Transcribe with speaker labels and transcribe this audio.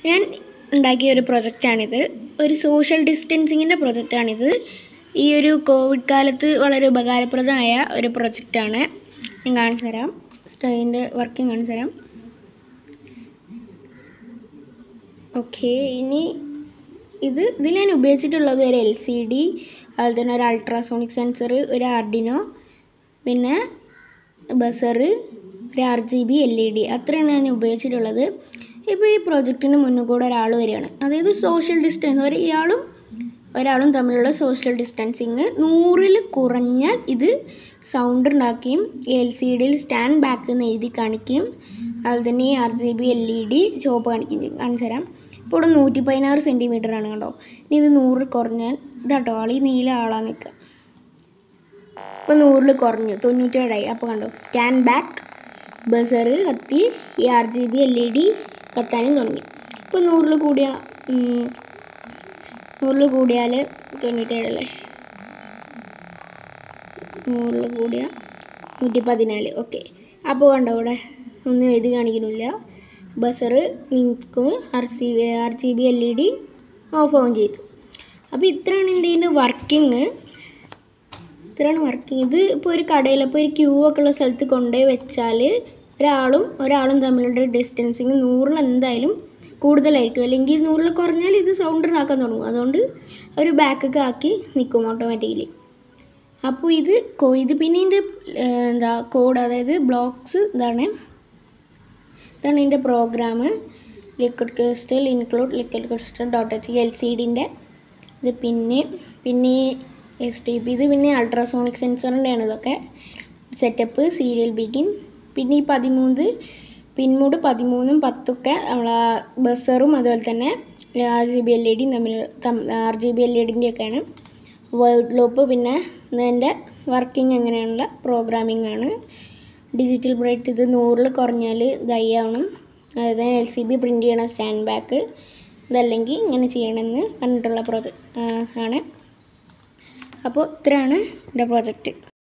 Speaker 1: ഞാൻ ഉണ്ടാക്കിയ ഒരു പ്രൊജക്റ്റാണിത്. ഒരു സോഷ്യൽ ഡിസ്റ്റൻസിങ്ങിൻ്റെ പ്രൊജക്റ്റാണിത്. ഈ ഒരു കോവിഡ് കാലത്ത് വളരെ ഉപകാരപ്രദമായ ഒരു പ്രൊജക്റ്റാണ്. ഞാൻ കാണിച്ചു തരാം. ഇതിൻ്റെ വർക്കിംഗ് കാണിച്ചു തരാം. ഓക്കെ, ഇനി ഇതിൽ ഞാൻ ഉപയോഗിച്ചിട്ടുള്ളത് ഒരു LCD, അതുപോലെ തന്നെ ഒരു അൾട്രാസോണിക് സെൻസർ, ഒരു ആർഡിനോ, പിന്നെ ബസർ, ഒരു RGB LED, അത്രയാണ് ഞാൻ ഉപയോഗിച്ചിട്ടുള്ളത്. ഇപ്പോൾ ഈ പ്രൊജക്റ്റിന് മുന്നിൽ കൂടെ ഒരാൾ വരികയാണ്. അതായത് സോഷ്യൽ ഡിസ്റ്റൻസ്, ഒരാളും തമ്മിലുള്ള സോഷ്യൽ ഡിസ്റ്റൻസിങ് 100-ൽ കുറഞ്ഞാൽ ഇത് സൗണ്ട് ഉണ്ടാക്കുകയും LCDയിൽ സ്റ്റാൻഡ് ബാക്ക് എന്ന് എഴുതി കാണിക്കുകയും അതുപോലെ തന്നെ ഈ RGB LED ചുവപ്പ് കാണിച്ചു തരാം. ഇപ്പോൾ ഇവിടെ 116 സെൻറ്റിമീറ്ററാണ് കണ്ടോ. ഇനി ഇത് 100 കുറഞ്ഞാൽ ഇതാട്ടോ ആൾ, ഈ നീല ആളാന്ന് നിൽക്കുക. ഇപ്പോൾ 100-ൽ കുറഞ്ഞു 97ആയി. അപ്പോൾ കണ്ടോ സ്റ്റാൻഡ് ബാക്ക്, ബസർ കത്തി, ഈ RGB LED കത്താനും തുടങ്ങി. ഇപ്പോൾ 100-ൽ കൂടിയാൽ 97 അല്ലേ, 100-ൽ കൂടിയാൽ 114. ഓക്കെ, അപ്പോൾ കണ്ടോ ഇവിടെ ഒന്നും എഴുതി കാണിക്കുന്നില്ല. ബസർ നിൽക്കും, RGB LED ഓഫ് ഓൺ ചെയ്തു. അപ്പോൾ ഇത്രയാണ് ഇതിൻ്റെ വർക്കിംഗ്. ഇത് ഇപ്പോൾ ഒരു കടയിൽ, ഇപ്പോൾ ഒരു ക്യൂ ഒക്കെ ഉള്ള സ്ഥലത്ത് കൊണ്ടുപോയി വെച്ചാൽ ഒരാളും തമ്മിലുള്ള ഡിസ്റ്റൻസിങ് 100-ൽ എന്തായാലും കൂടുതലായിരിക്കും. അല്ലെങ്കിൽ 100-ൽ കുറഞ്ഞാൽ ഇത് സൗണ്ട് ഉണ്ടാക്കാൻ തുടങ്ങും. അതുകൊണ്ട് ഒരു ബാക്കൊക്കെ ആക്കി നിൽക്കും ഓട്ടോമാറ്റിക്കലി. അപ്പോൾ ഇത് പിന്നെ ഇതിൻ്റെ കോഡ്, അതായത് ബ്ലോക്സ് ഇതാണ് ഇതിൻ്റെ program. Liquid crystal include liquid crystal .h LCDൻ്റെ ഇത്, പിന്നെ STP, ഇത് പിന്നെ അൾട്രാസോണിക് സെൻസറിൻ്റെയാണ്. ഇതൊക്കെ സെറ്റപ്പ്, സീരിയൽ ബിഗിൻ, പിന്നെ ഈ 13 പിൻമൂട് 13ഉം 10ഒക്കെ നമ്മളെ ബസറും അതുപോലെ തന്നെ RGB LED RGB LED ഒക്കെയാണ്. വേർഡ് ലൂപ്പ്, പിന്നെ ഇതിൻ്റെ വർക്കിംഗ് എങ്ങനെയാണുള്ള പ്രോഗ്രാമിംഗ് ആണ്. ഡിജിറ്റൽ ബ്രൈറ്റ്, ഇത് 100-ൽ കുറഞ്ഞാൽ ഇതായി ആവണം. അതായത് LCD പ്രിൻ്റ് ചെയ്യണം സ്റ്റാൻഡ് ബാക്ക്, ഇതല്ലെങ്കിൽ ഇങ്ങനെ ചെയ്യണമെന്ന് പറഞ്ഞിട്ടുള്ള പ്രോജക്റ്റ് ആണ്. അപ്പോൾ ഇത്രയാണ് എൻ്റെ പ്രോജക്റ്റ്.